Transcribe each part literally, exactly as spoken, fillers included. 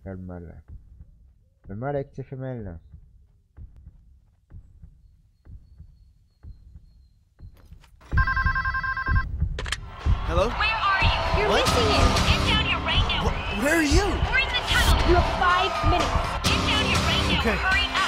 Le mal. Le mal avec ses femelles. Hello? Where are you? You're what? Missing it. Get down here right now. Wh where are you? We're in the tunnel. You have five minutes. Get down here right now. Okay. Hurry up.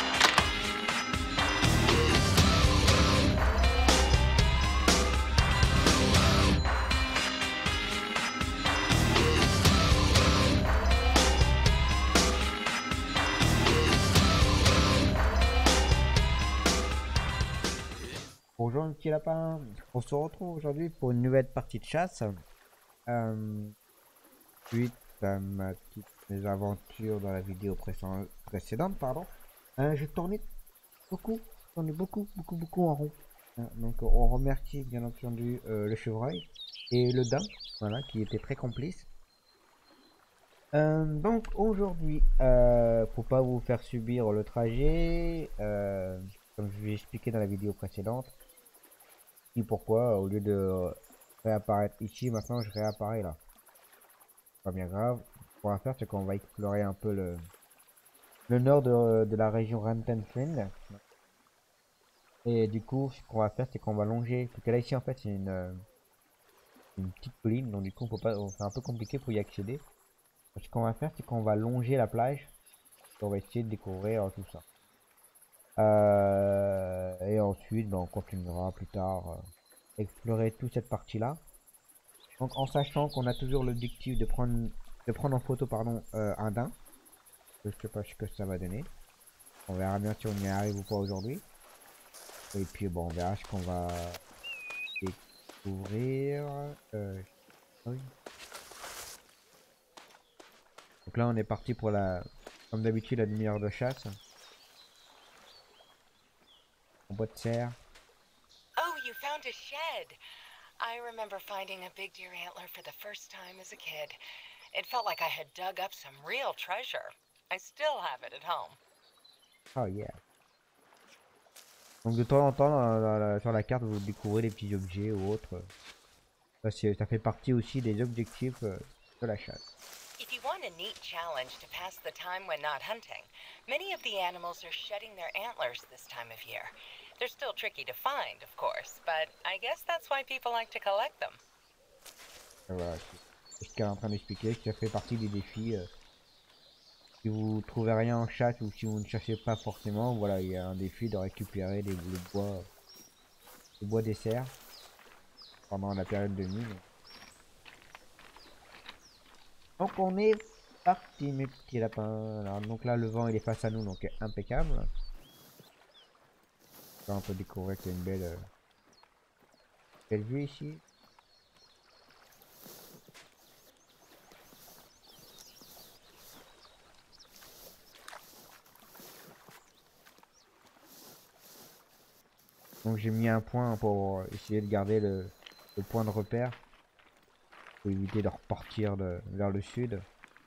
Bonjour, petit lapin. On se retrouve aujourd'hui pour une nouvelle partie de chasse. Euh, suite à ma petite mésaventure dans la vidéo précédente, précédente pardon. Euh, je tournais beaucoup, je tournais beaucoup, beaucoup, beaucoup en rond. Hein, donc on remercie bien entendu euh, le chevreuil et le daim, voilà, qui étaient très complices. Euh, donc aujourd'hui, euh, pour pas vous faire subir le trajet, euh, comme je vous ai expliqué dans la vidéo précédente, et pourquoi au lieu de réapparaître ici, maintenant je réapparais là. Pas bien grave. Ce qu'on va faire, c'est qu'on va explorer un peu le, le nord de, de la région Rantenflin. Et du coup, ce qu'on va faire, c'est qu'on va longer. Parce que là, ici, en fait, c'est une, une petite colline. Donc, du coup, faut pas, c'est un peu compliqué pour y accéder. Donc, ce qu'on va faire, c'est qu'on va longer la plage. On va essayer de découvrir tout ça. Euh, et ensuite, ben, on continuera plus tard euh, explorer toute cette partie-là. Donc, en sachant qu'on a toujours l'objectif de prendre, de prendre en photo, pardon, euh, un daim. Je sais pas ce que ça va donner. On verra bien si on y arrive ou pas aujourd'hui. Et puis bon, on verra ce qu'on va découvrir. Euh, oui. Donc là, on est parti pour la, comme d'habitude, la demi-heure de chasse. En bois de serre. Oh, you found a shed. I remember finding a big deer antler for the first time as a kid. It felt like I had dug up some real treasure. I still have it at home. Oh yeah. Donc de temps en temps, dans la- la- sur la carte, vous découvrez des petits objets ou autres. Ça, c'est- ça fait partie aussi des objectifs euh, de la chasse. If you want a neat challenge to pass the time when not hunting, many of the animals are shedding their antlers this time of year. They're still tricky to find, of course, but I guess that's why people like to collect them. Et voilà, c'est ce qu'elle est en train d'expliquer, ça fait partie des défis. Euh, si vous trouvez rien en chasse ou si vous ne cherchez pas forcément, voilà, il y a un défi de récupérer les, le bois, le bois des serres pendant la période de nuit. Donc on est parti mes petits lapins. Alors, donc là le vent il est face à nous, donc impeccable. Là on peut découvrir qu'il y a une belle, euh, belle vue ici. Donc j'ai mis un point pour essayer de garder le, le point de repère. Pour éviter de repartir de, vers le sud.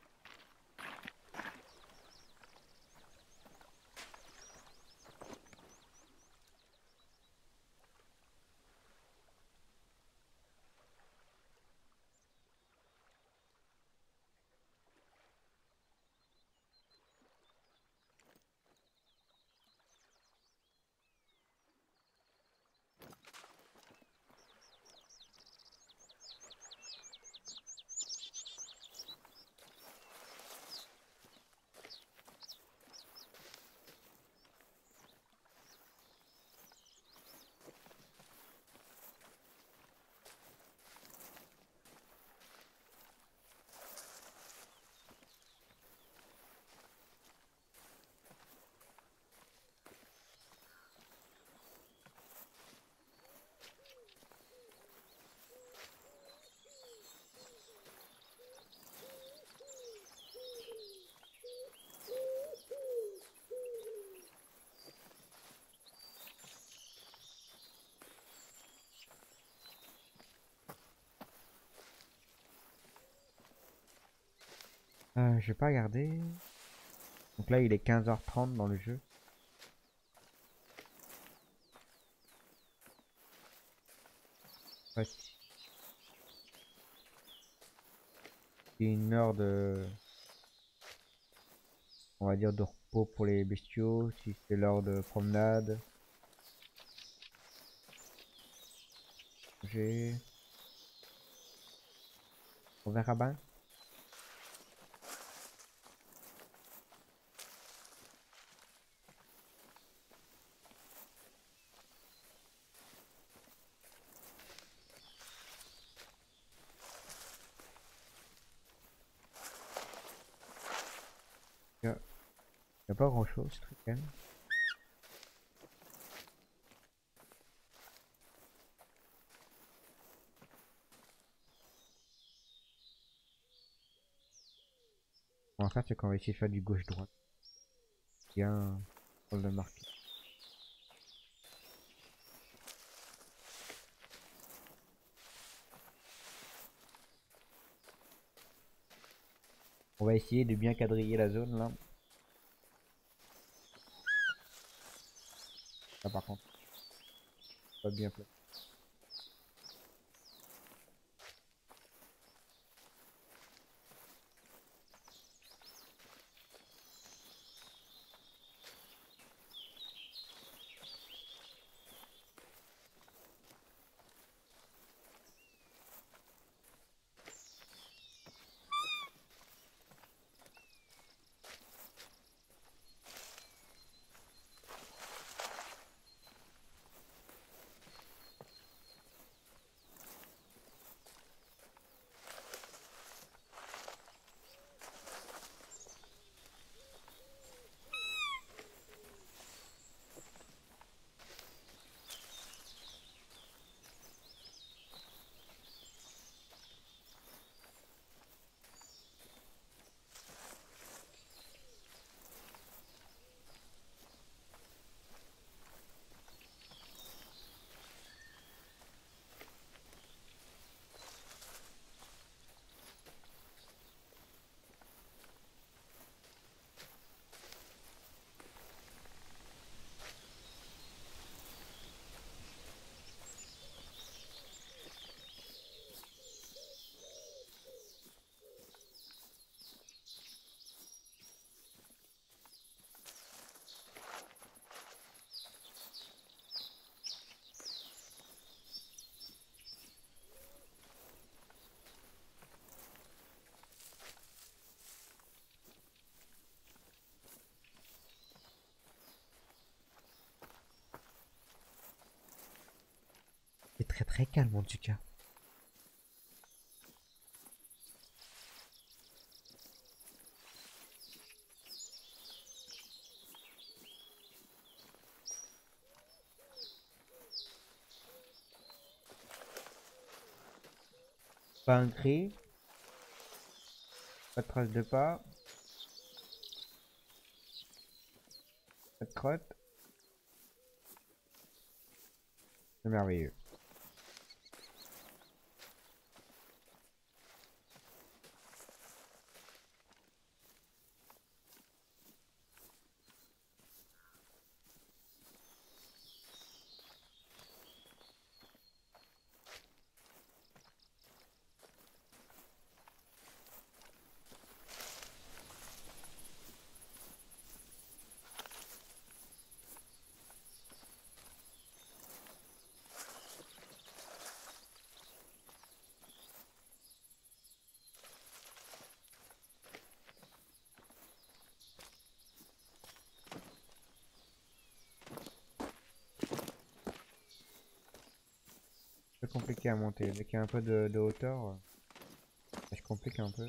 Euh, je vais pas regarder. Donc là il est quinze heures trente dans le jeu. Ouais. C'est une heure de... on va dire, de repos pour les bestiaux, si c'est l'heure de promenade. J'ai... On verra bien. Il n'y a pas grand chose, ce truc quand même. On va faire, c'est qu'on va essayer de faire du gauche-droite. Bien, pour le marquer. On va essayer de bien quadriller la zone là. Là par contre, pas bien placé. C'est très très calme en tout cas. Pas un cri, pas de trace de pas, pas de crotte. C'est merveilleux. C'est compliqué à monter. Dès qu'il y a un peu de, de hauteur, ça se complique un peu.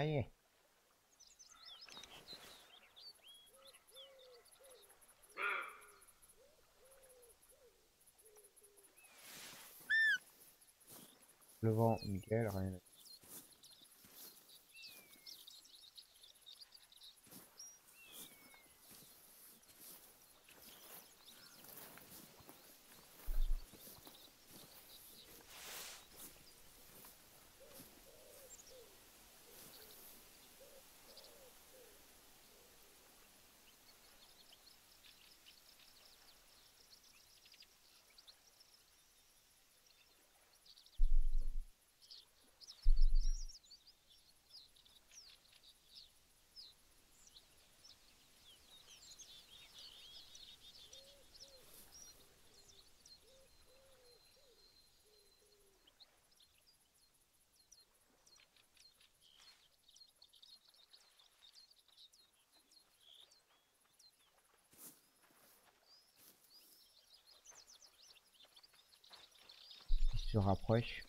Allez. Le vent, nickel, rien. Il se rapproche.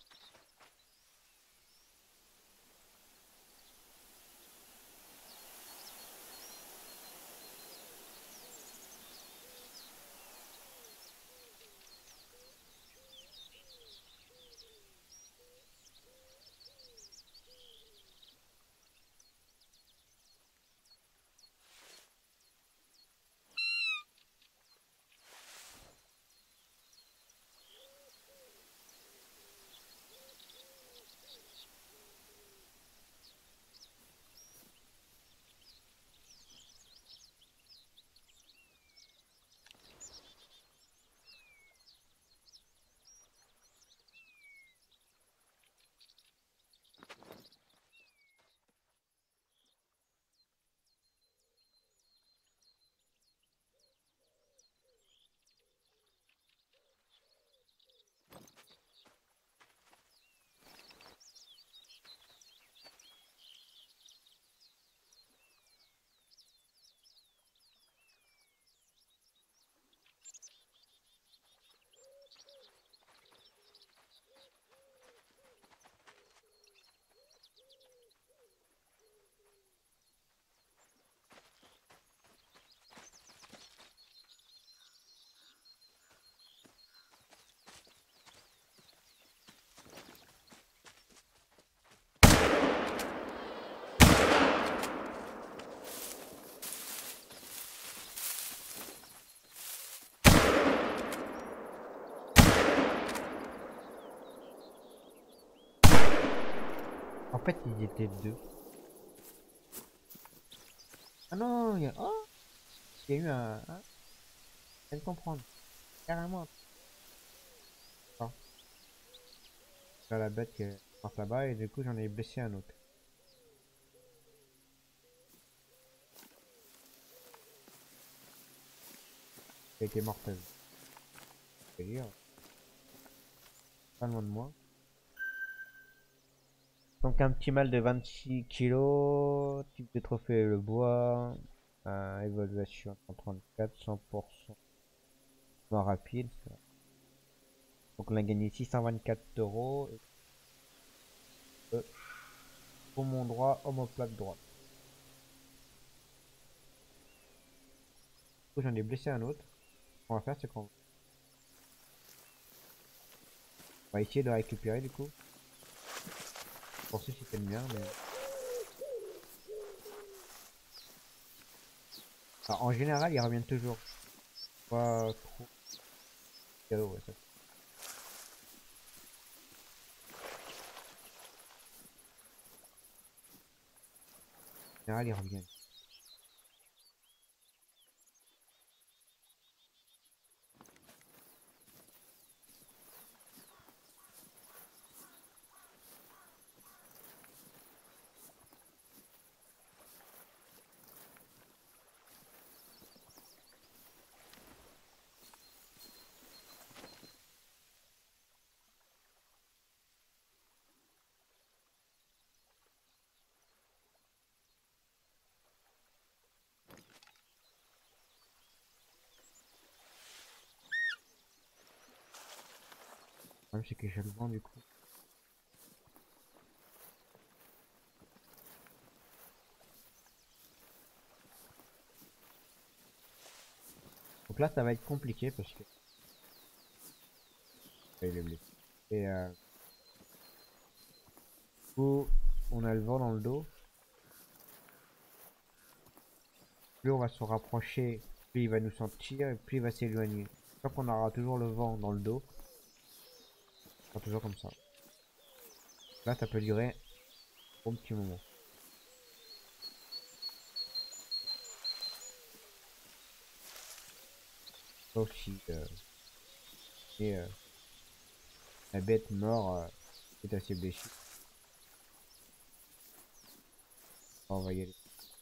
En fait, ils étaient deux. Ah non, il y a... Oh, il y a eu un... un... Je viens de comprendre. Carrément. Ah. Là, la bête qui passe là-bas et du coup, j'en ai blessé un autre. Il a été mortel. C'est dire. Pas loin de moi. Donc un petit mal de vingt-six kilos, type de trophée le bois, euh, évaluation cent trente-quatre, cent pour cent moins rapide. Ça. Donc on a gagné six cent vingt-quatre euros. Euh, poumon droit, omoplate droite. Du coup j'en ai blessé un autre. Ce qu'on va faire c'est qu'on va essayer de le récupérer du coup. Je pensais que c'était le mien mais... Alors, en général ils reviennent toujours. Pas trop... Cadeau, ouais, ça. En général ils reviennent. Le problème c'est que j'ai le vent du coup. Donc là, ça va être compliqué parce que... Ouais, il est blessé. Et euh... du coup, on a le vent dans le dos. Plus on va se rapprocher, plus il va nous sentir et plus il va s'éloigner. Tant qu'on aura toujours le vent dans le dos, ce sera toujours comme ça. Là, ça peut durer un bon petit moment. Sauf si euh, et, euh, la bête mort euh, est assez blessée. On va y aller.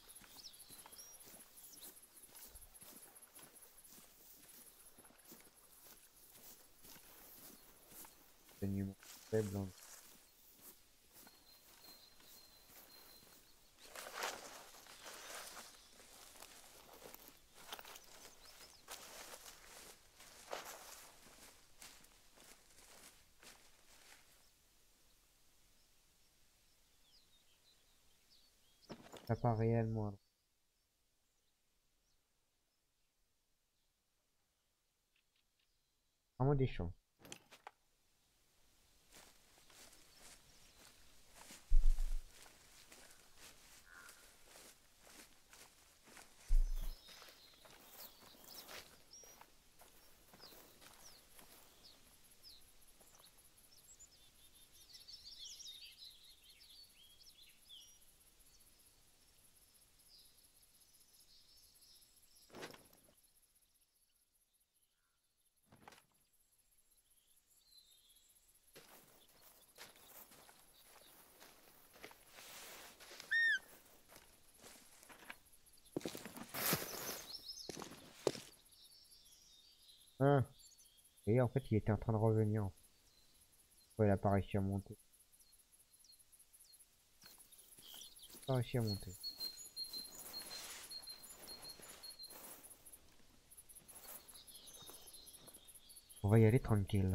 Animaux faibles, hein. Ça part réellement. Vraiment des champs. Hein. Et en fait, il était en train de revenir. Ouais, il a pas réussi à monter. Pas réussi à monter. On va y aller tranquille.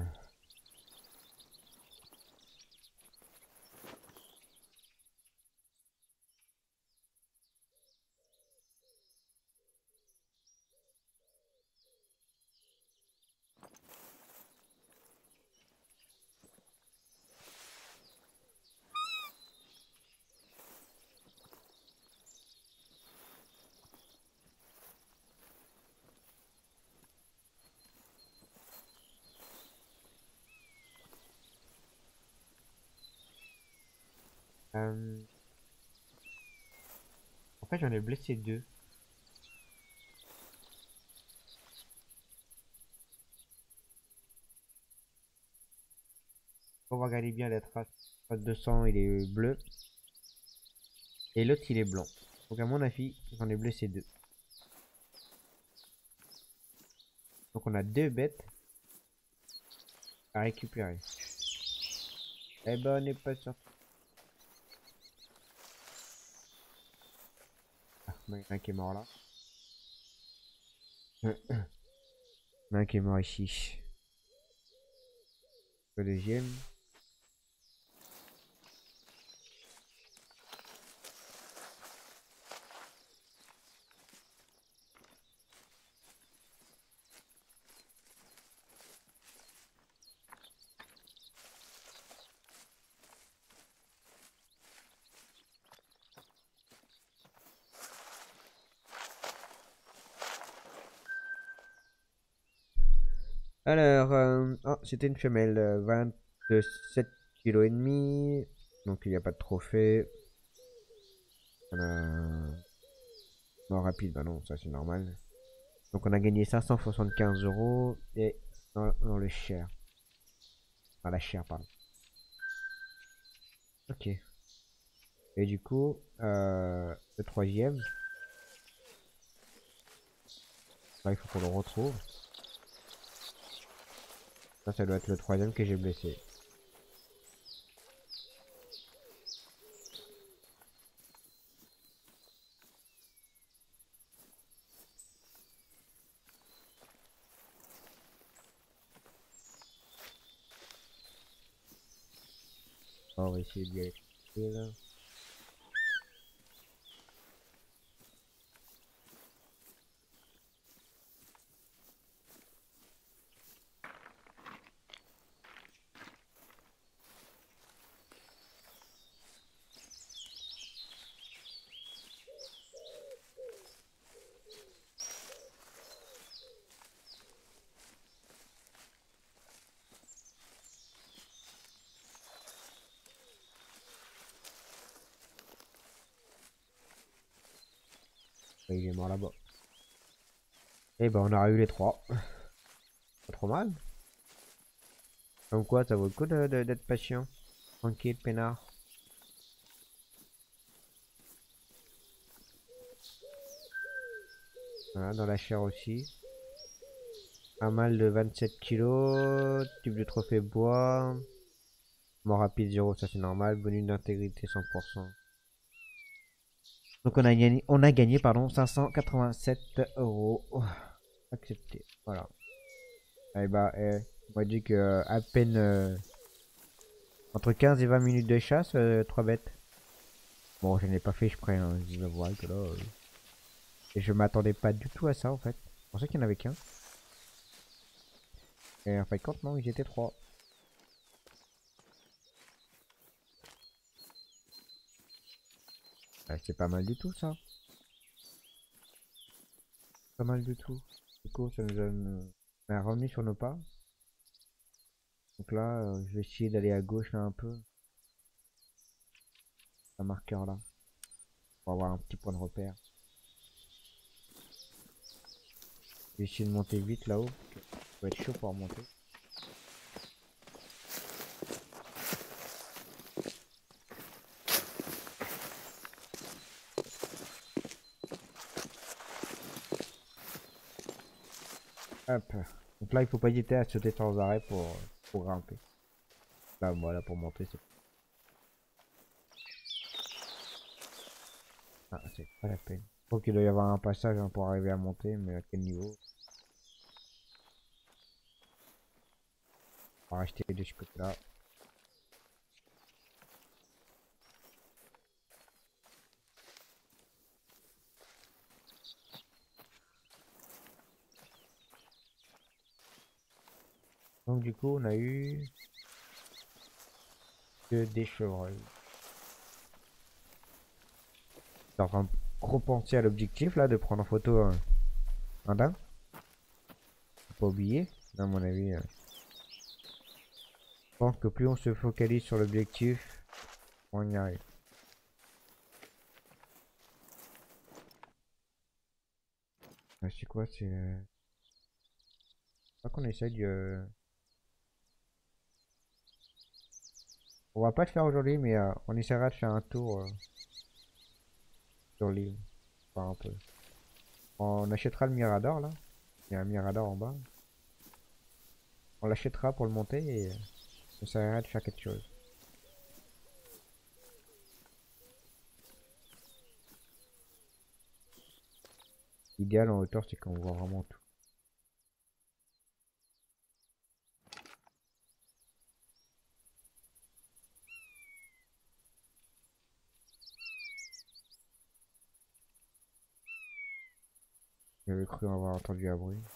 Euh... En fait, j'en ai blessé deux. On va regarder bien la trace. Trace de sang, il est bleu. Et l'autre, il est blanc. Donc, à mon avis, j'en ai blessé deux. Donc, on a deux bêtes à récupérer. Eh ben, on n'est pas sorti. Ah, il y en a un qui est mort là. Il y en a un qui est mort ici. Le deuxième. Alors, euh, oh, c'était une femelle, euh, vingt-sept kilos et demi. Donc il n'y a pas de trophée. On a... Mort rapide, bah non, ça c'est normal. Donc on a gagné cinq cent soixante-quinze euros et dans, dans le share. Dans la share, pardon. Ok. Et du coup, euh, le troisième. Là, il faut qu'on le retrouve. Ça, ça doit être le troisième que j'ai blessé. On va essayer d'y aller. Là. Et il est mort là-bas. Et ben on aura eu les trois. Pas trop mal. Comme quoi, ça vaut le coup de, de- d'être patient. Tranquille, peinard. Voilà, dans la chair aussi. Pas mal de vingt-sept kilos. Tube de trophée bois. Mort rapide zéro, ça c'est normal. Bonus d'intégrité cent pour cent. Donc on a gagné, on a gagné pardon, cinq cent quatre-vingt-sept euros. Oh, accepté. Voilà. Et bah, eh, on m'a dit que euh, à peine euh, entre quinze et vingt minutes de chasse, euh, trois bêtes. Bon, je n'ai pas fait exprès, hein, je le vois que là. euh, Et je m'attendais pas du tout à ça en fait. Je pensais qu'il n'y en avait qu'un. Et en fait, quand non, ils étaient trois. Ouais, c'est pas mal du tout ça. Pas mal du tout. Du coup, ça nous donne euh, un revenu sur nos pas. Donc là, euh, je vais essayer d'aller à gauche là un peu. Un marqueur là. Pour avoir un petit point de repère. Je vais essayer de monter vite là-haut. Ça va être chaud pour remonter. Hop. Donc là, il faut pas hésiter à sauter sans arrêt pour, pour grimper. Là, voilà, pour monter, c'est... Ah, c'est pas la peine. Je crois qu'il doit y avoir un passage hein, pour arriver à monter, mais à quel niveau? On va acheter de ce côté-là. Donc du coup, on a eu que des chevreuils. Je suis en train de repenser à l'objectif là, de prendre en photo un, un daim. Faut pas oublier, à mon avis. euh, Je pense que plus on se focalise sur l'objectif, on y arrive. Ah, c'est quoi? C'est... euh, Je crois qu'on essaye de... On va pas le faire aujourd'hui, mais euh, on essaiera de faire un tour euh, sur l'île. Enfin, un peu. On achètera le Mirador là. Il y a un Mirador en bas. On l'achètera pour le monter et euh, on essaiera de faire quelque chose. L'idéal en hauteur, c'est qu'on voit vraiment tout. J'avais cru avoir entendu un bruit.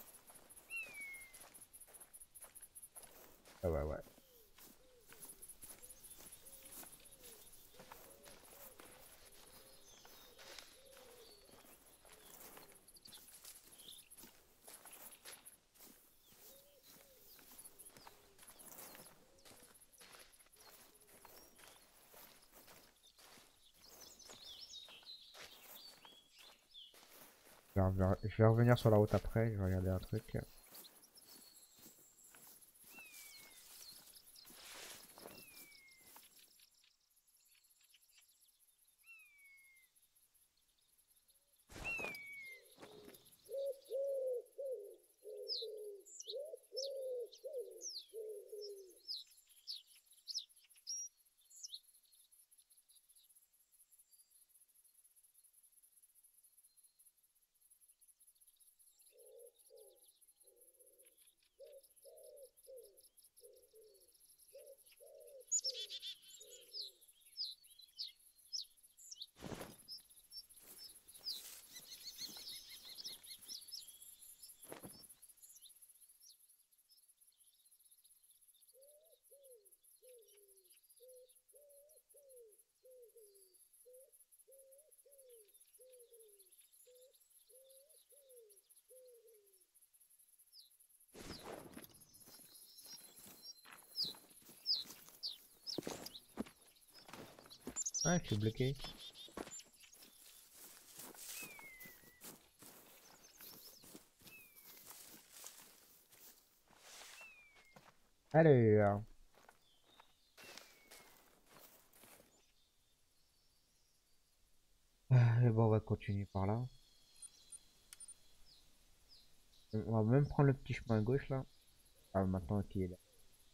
Ah ouais, ouais. Je vais revenir- je vais revenir sur la route après, je vais regarder un truc. Ah, je suis bloqué. Alors. Ah, et bon, on va continuer par là. On va même prendre le petit chemin à gauche là. Ah, maintenant qu'il est là.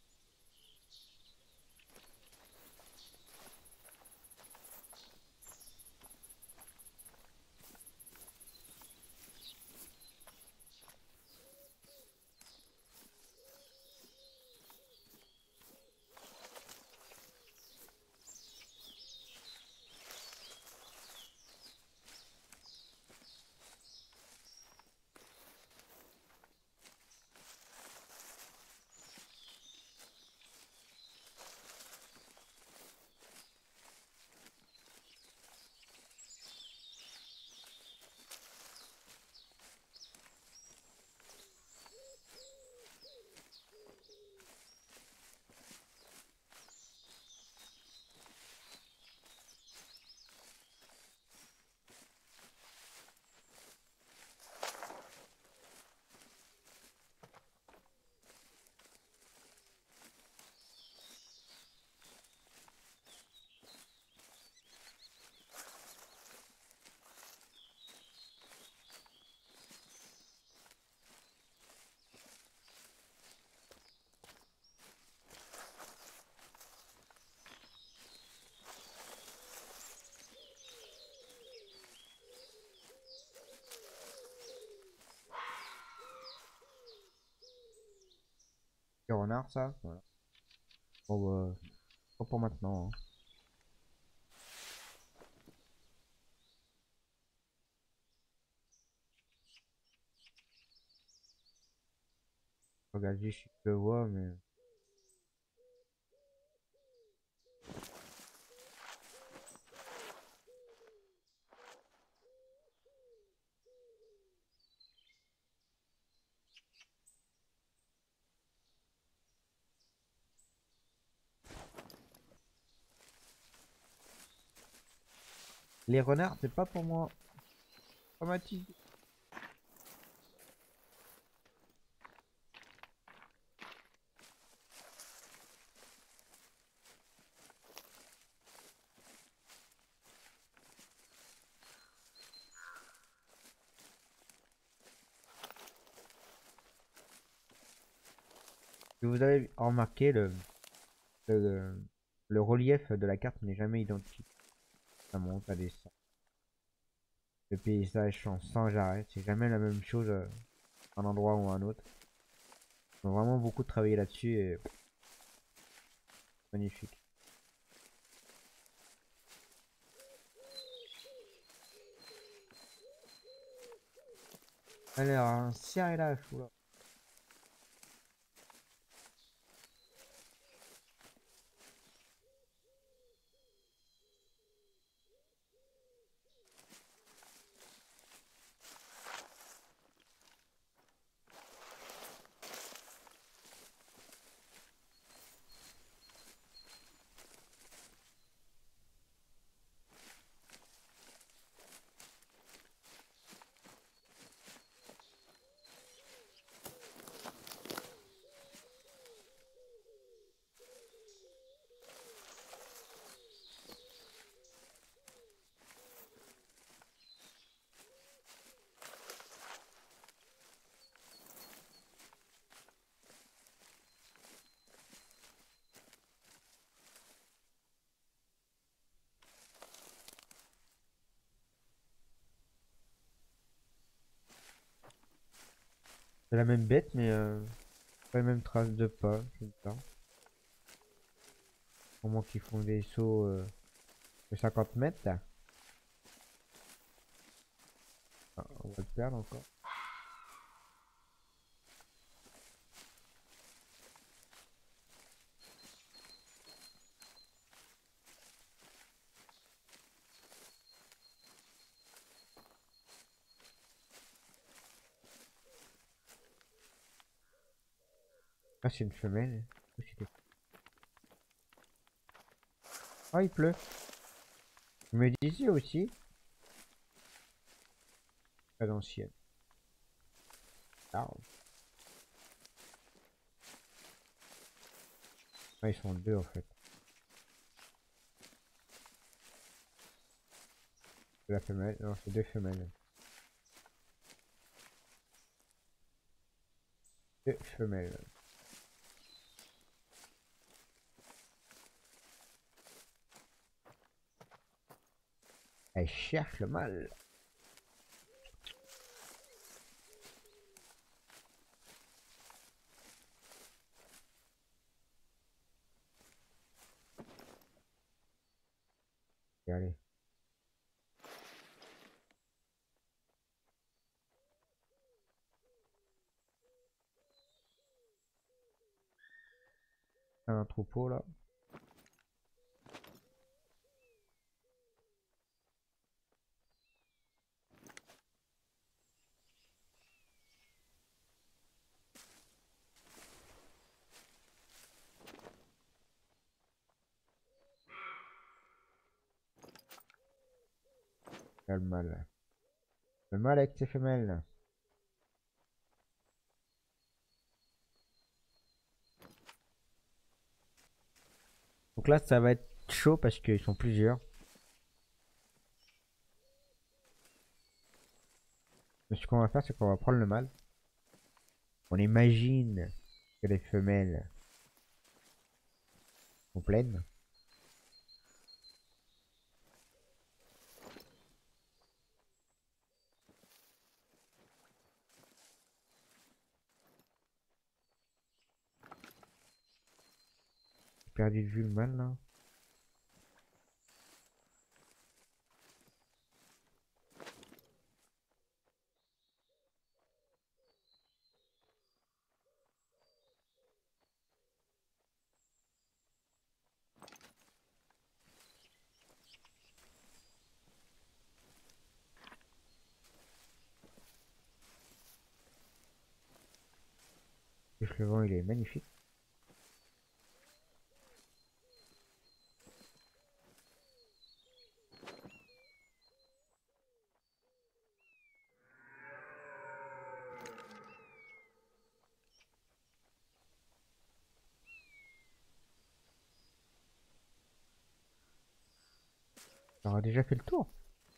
Le renard, ça. Voilà. Bon, bah, pas pour maintenant. Hein. Regarde, je le vois, mais. Les renards, c'est pas pour moi. Traumatisé. Si vous avez remarqué, le, le, le relief de la carte n'est jamais identique. Ça monte à des Le paysage change sans arrêt. C'est jamais la même chose euh, un endroit ou un autre. Ils ont vraiment beaucoup travaillé là-dessus et magnifique. Alors, un cerf est là, fou là. C'est la même bête, mais euh, pas les mêmes traces de pas. Je sais pas. Comment qu'ils font des sauts euh, de cinquante mètres là. Ah, on va le perdre encore. Ah, c'est une femelle. Ah, il pleut. Il me disait aussi. Pas d'ancienne. Ah. Ah, ils sont deux en fait. C'est la femelle. Non, c'est deux femelles. Deux femelles. Elle cherche le mâle. Et allez. Un troupeau là. Il y a le mâle. Le mâle avec ses femelles. Donc là, ça va être chaud parce qu'ils sont plusieurs. Mais ce qu'on va faire, c'est qu'on va prendre le mâle. On imagine que les femelles sont pleines. J'ai perdu de vue le mâle là. Juste le vent, il est magnifique. On aura déjà fait le tour.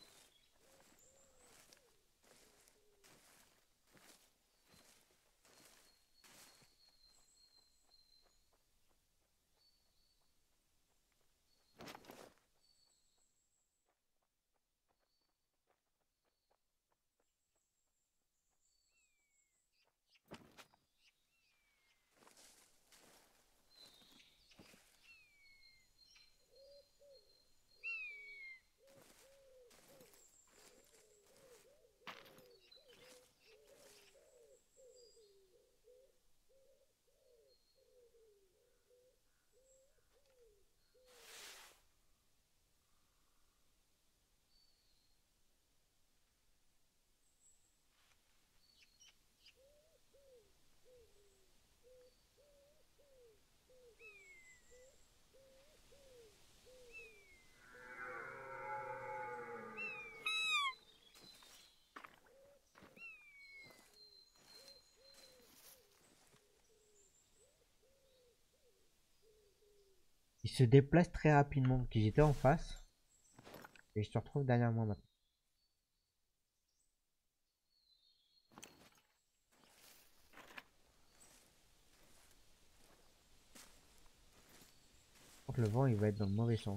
Il se déplace très rapidement. Donc ils étaient en face. Et je te retrouve derrière moi maintenant. Par contre, le vent, il va être dans le mauvais sens.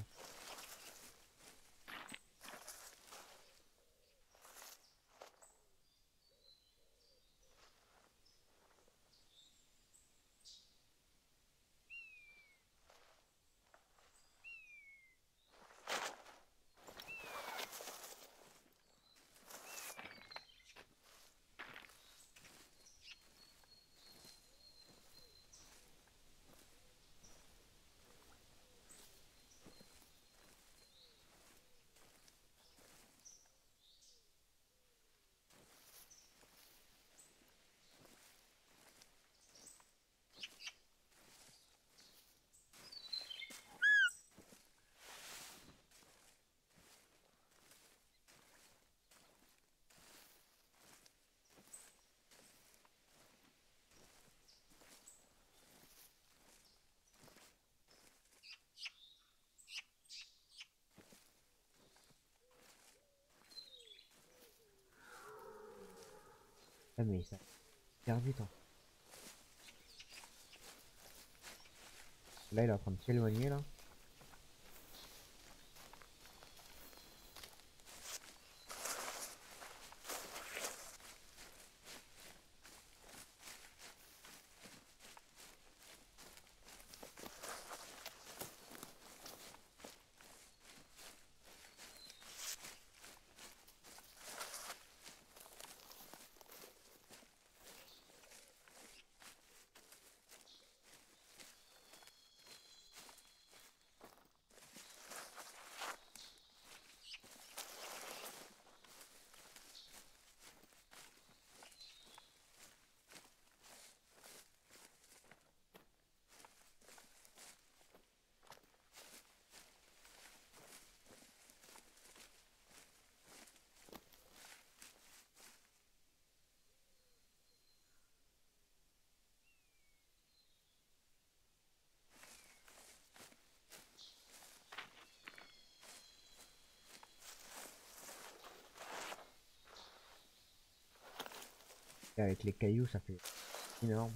Ah mais ça perd vite hein. Là il est en train de s'éloigner là. Et avec les cailloux ça fait énorme.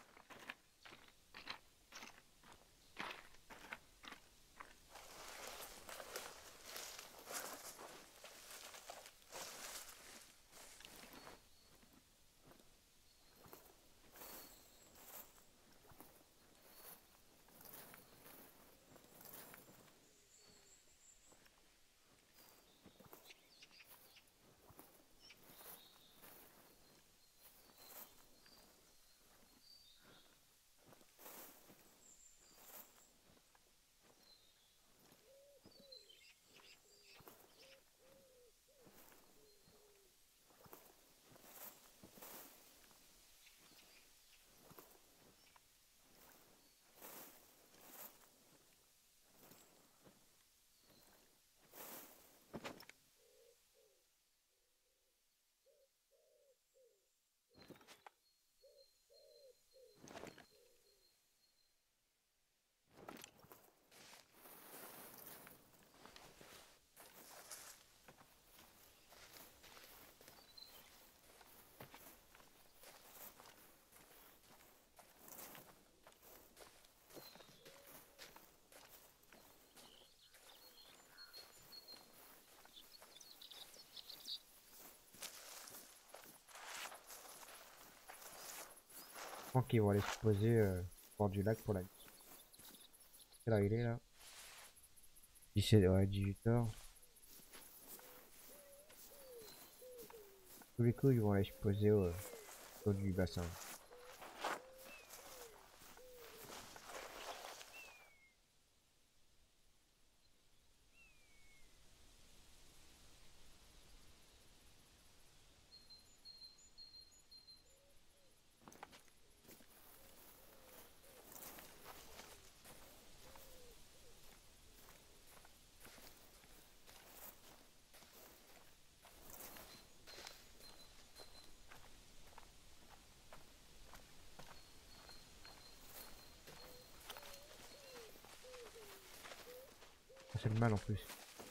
Je pense qu'ils vont aller se poser euh, au bord du lac pour la nuit. Quelle heure il est là? dix-sept, ouais, dix-huit heures. Tous les coups ils vont aller se poser au, au du bassin. C'est le mal en plus.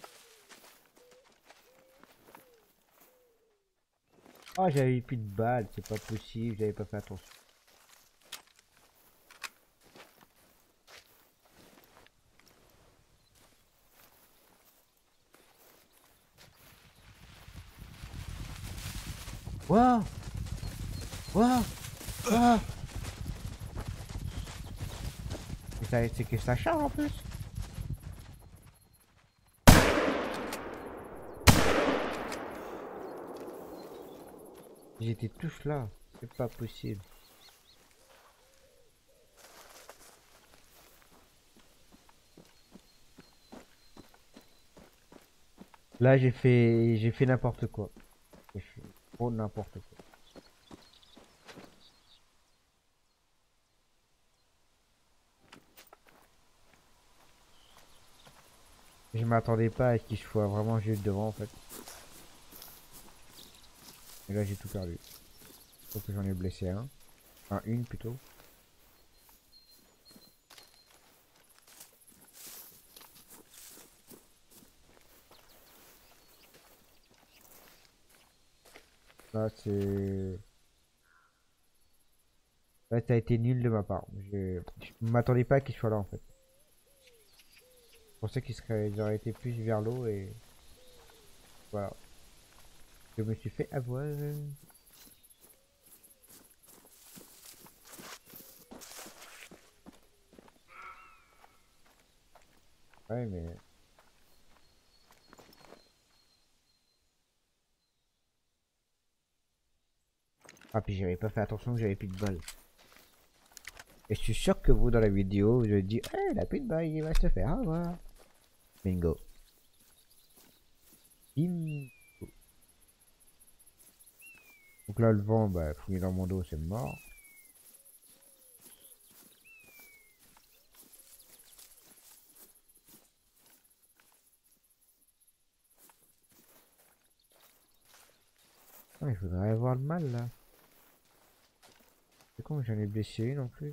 Ah, j'avais plus de balles, c'est pas possible, j'avais pas fait attention. Waouh! Waouh! Waouh! Et ça, c'est que ça charge en plus. J'étais tous là, c'est pas possible. Là, j'ai fait, j'ai fait n'importe quoi. J'ai fait trop n'importe quoi. Je m'attendais pas à ce qu'il soit vraiment juste devant en fait. Et là, j'ai tout perdu. Sauf que j'en ai blessé un. Enfin, une plutôt. Là, c'est Là, ça a été nul de ma part. Je, je m'attendais pas qu'il soit là en fait. Je pensais qu'il serait, ils auraient été plus vers l'eau et voilà. Je me suis fait avoir. Ouais, mais. Ah, puis j'avais pas fait attention que j'avais plus de balles. Et je suis sûr que vous, dans la vidéo, vous avez dit, eh, il a plus de balles, il va se faire avoir. Bingo. Bim. Donc là, le vent, bah, fouiller dans mon dos, c'est mort. Ah, il faudrait avoir le mal, là. C'est con, j'en ai blessé une en plus.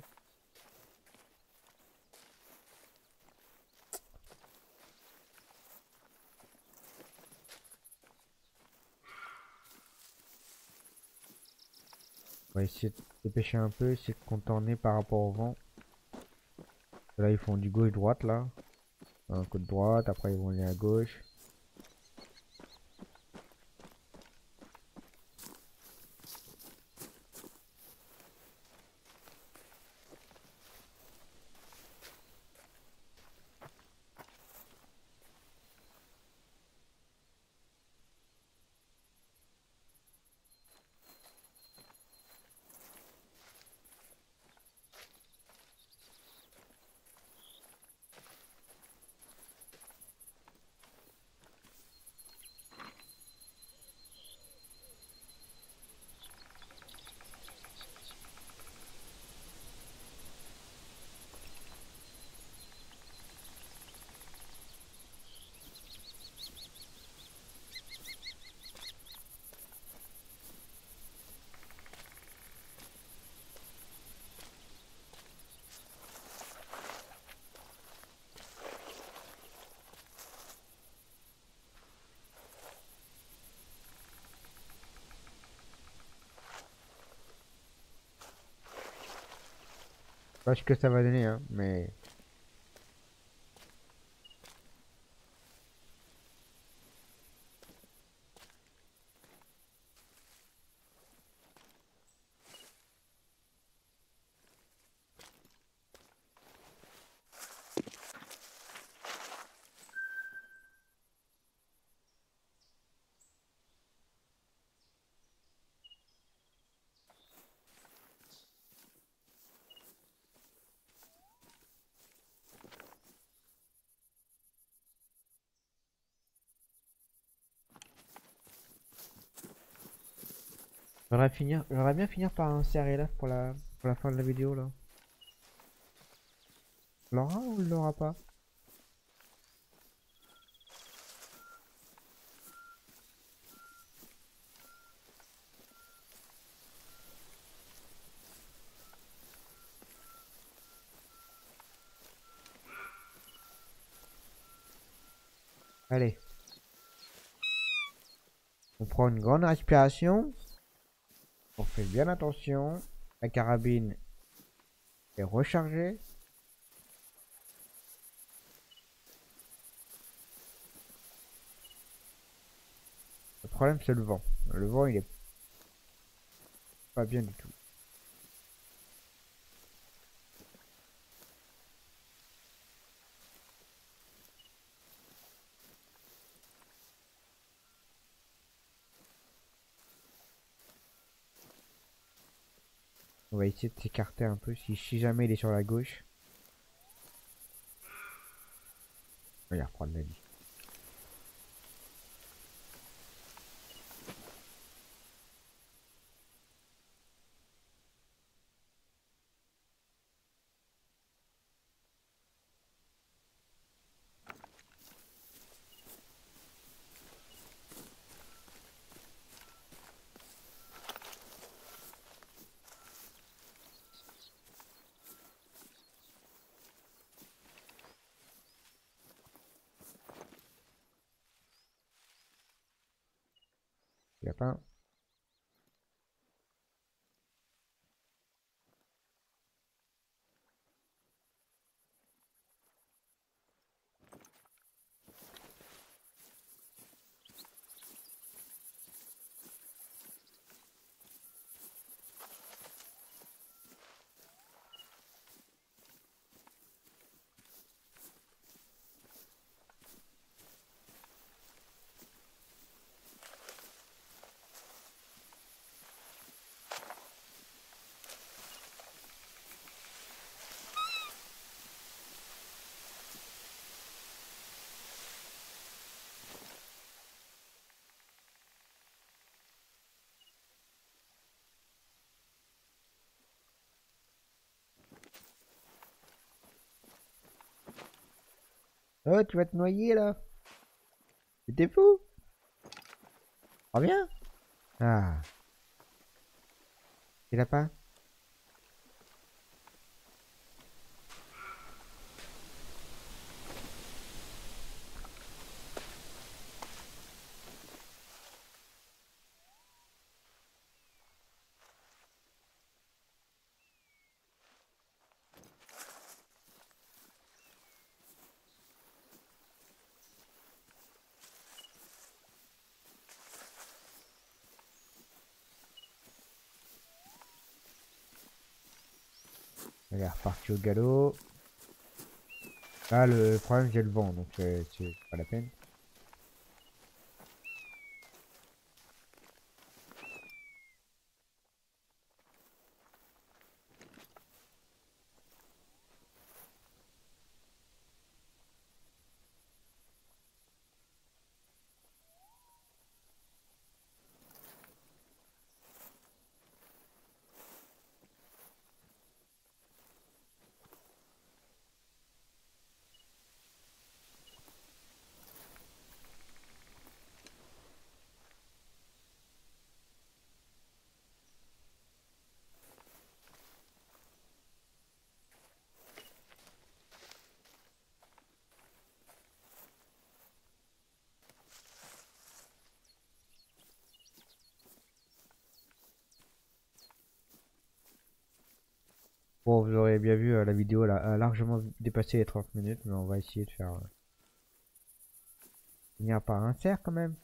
On va essayer de dépêcher un peu, essayer de contourner par rapport au vent. Là, ils font du gauche-droite, là. Un coup de droite, après ils vont aller à gauche. Je sais pas ce que ça va donner, hein, mais... J'aimerais finir, j'aimerais bien finir par un serré là pour la, pour la fin de la vidéo, là. On l'aura ou on l'aura pas? Allez. On prend une grande respiration. On fait bien attention. La carabine est rechargée. Le problème, c'est le vent. Le vent, il est pas bien du tout. On va essayer de s'écarter un peu si, si jamais il est sur la gauche. On va reprendre la vie. Il y a pas. Oh, tu vas te noyer là. T'es fou. Reviens. Ah. Tu l'as pas? Elle est repartie au galop. Là, le problème, j'ai le vent, donc euh, c'est pas la peine. Bon, vous aurez bien vu, euh, la vidéo là, a largement dépassé les trente minutes, mais on va essayer de faire... Euh, finir par un cerf quand même.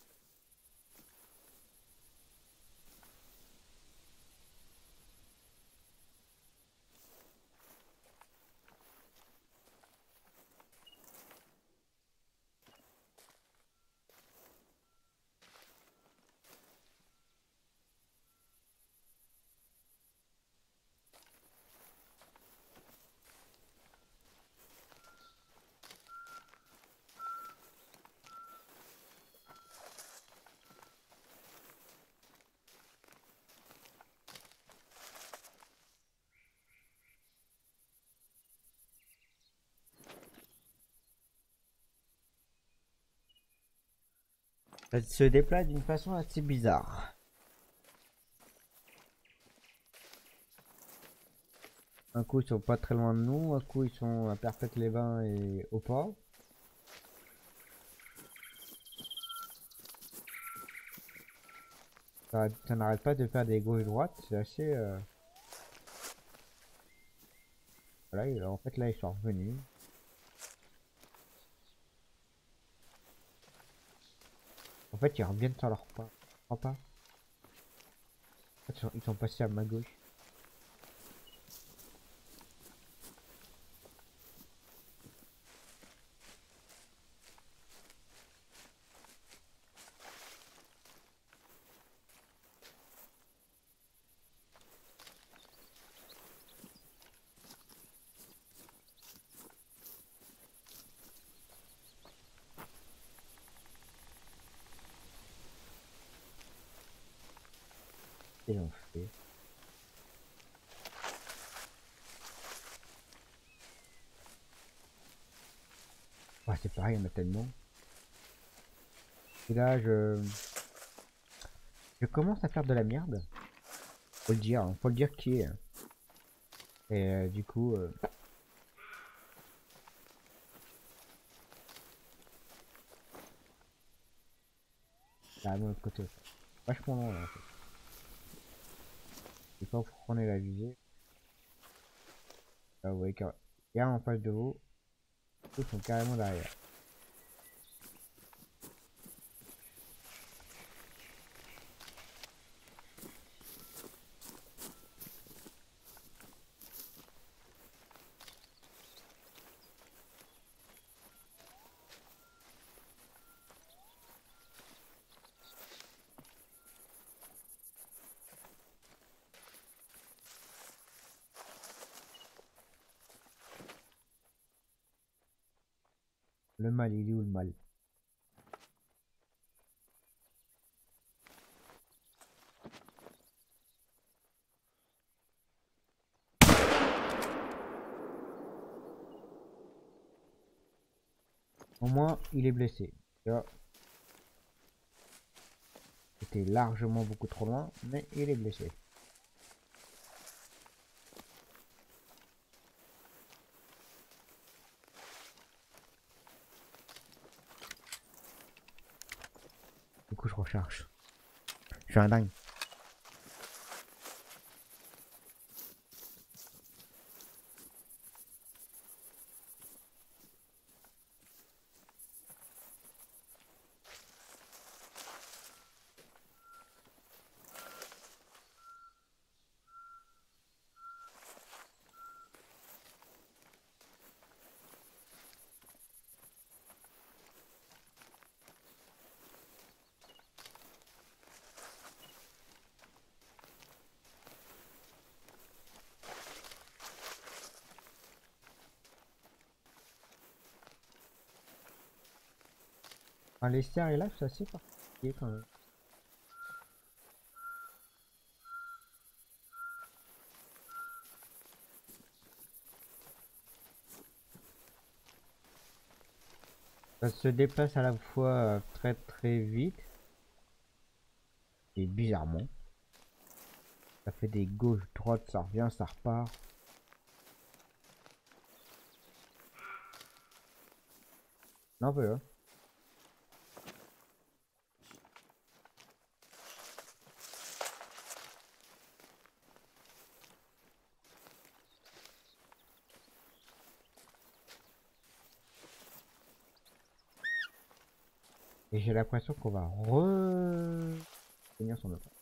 Ça se déplace d'une façon assez bizarre. Un coup ils sont pas très loin de nous, un coup ils sont à Perfect-les-Bains et au port. Ça, ça n'arrête pas de faire des gauches-droites, c'est assez... Euh... Voilà, il- en fait là ils sont revenus. En fait ils reviennent sur leur pas. Je crois pas. En fait, ils sont, ils sont passés à ma gauche. Et on fait. Ouais, c'est pareil, il y en a tellement. Et là je... Je commence à faire de la merde. Faut le dire, hein, faut le dire qui est. Hein. Et euh, du coup... Euh... Là, de l'autre côté. Vachement long là en fait. Et quand vous prenez la visée, là vous voyez qu'il y a en face de vous, ils sont carrément derrière. Le mal, il est où le mal? Au moins, il est blessé. Là, c'était largement beaucoup trop loin, mais il est blessé. Du coup, je recharge. Je suis un dingue. Enfin, les stairs et là, c'est assez particulier quand même. Ça se déplace à la fois euh, très très vite et bizarrement. Ça fait des gauches, droites, ça revient, ça repart. Un peu, hein. Et j'ai l'impression qu'on va re tenir son open.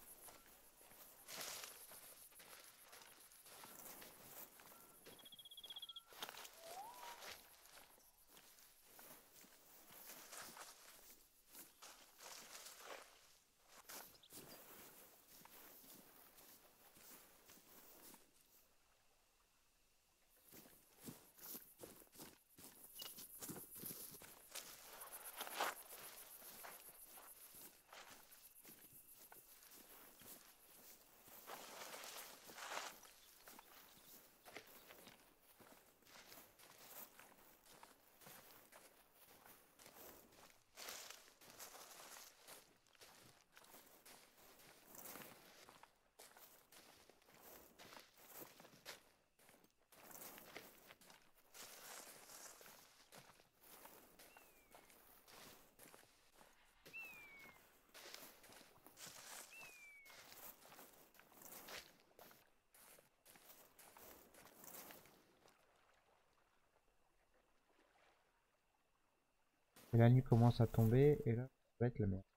Et la nuit commence à tomber et là, ça va être la merde.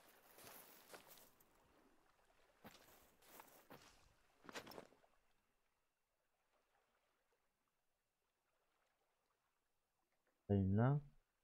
Il y a une là.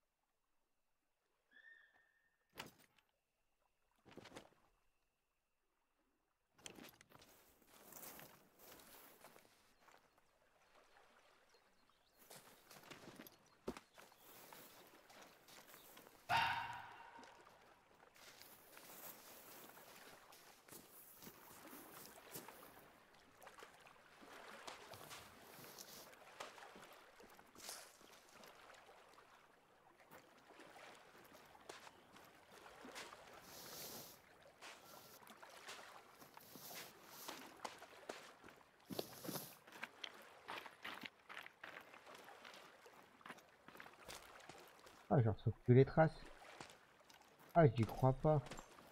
Ah, je retrouve plus les traces. Ah, j'y crois pas.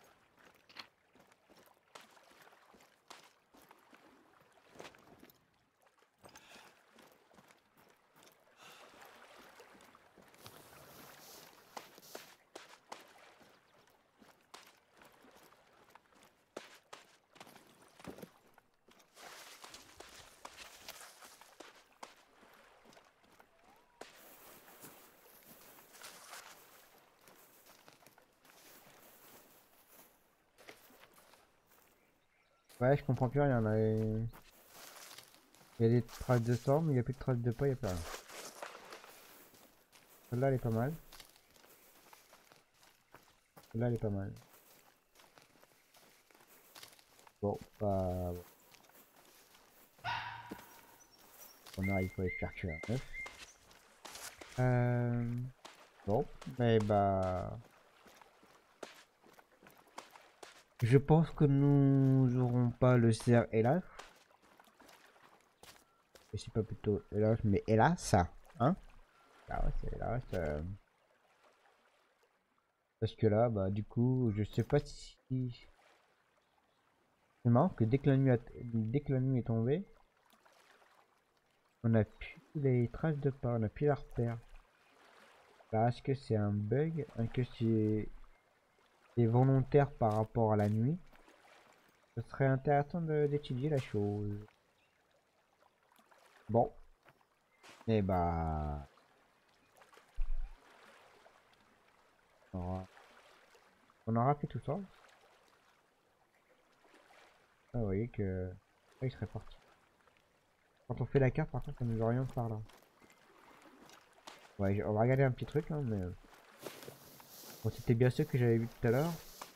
Ouais, je comprends plus rien là. Il y a des traces de sang, mais il n'y a plus de traces de pas, il n'y a plus rien. Celle-là, elle est pas mal. Celle-là, elle est pas mal. Bon, bah... On a, il faut aller chercher un œuf. Euh... Bon, mais bah... Je pense que nous n'aurons pas le cerf, hélas. Et c'est pas plutôt hélas, mais hélas, ça. Hein? Ah ouais, c'est hélas. euh, Parce que là, bah du coup, je sais pas si... C'est marrant que dès que la nuit, a... dès que la nuit est tombée, on a plus les traces de pas, on a plus la repère. Là, est-ce que c'est un bug? Est-ce que c'est c'est volontaire par rapport à la nuit? Ce serait intéressant de- d'étudier la chose. Bon, et bah... On aura, on aura fait tout ça. Ah, vous voyez que... Ah, il serait parti. Quand on fait la carte, par contre, ça nous oriente par là. Ouais, on va regarder un petit truc, hein, mais... Bon, c'était bien sûr que j'avais vu tout à l'heure.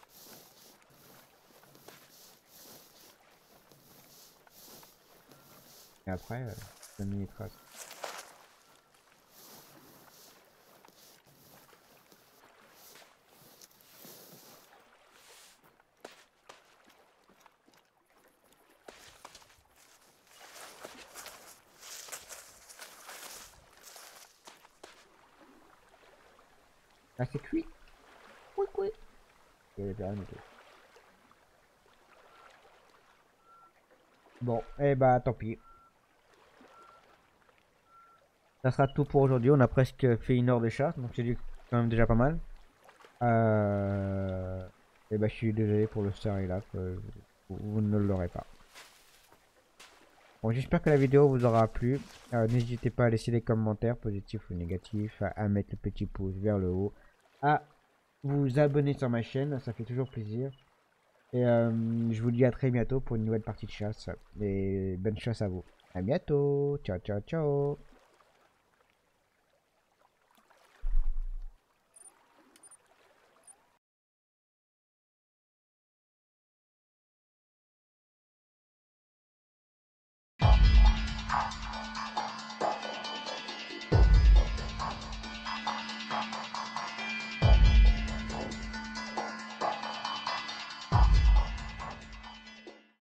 Et après, euh, ça met les traces. Ah, c'est cuit. Oui, oui. Il y avait rien du tout. Bon, et bah tant pis. Ça sera tout pour aujourd'hui. On a presque fait une heure de chasse, donc c'est quand même déjà pas mal. Euh... Et bah je suis désolé pour le star et là, que vous, vous ne l'aurez pas. Bon, j'espère que la vidéo vous aura plu. Euh, N'hésitez pas à laisser des commentaires positifs ou négatifs, à, à mettre le petit pouce vers le haut, à vous abonner sur ma chaîne, ça fait toujours plaisir. Et euh, je vous dis à très bientôt pour une nouvelle partie de chasse. Et bonne chasse à vous. À bientôt. Ciao, ciao, ciao.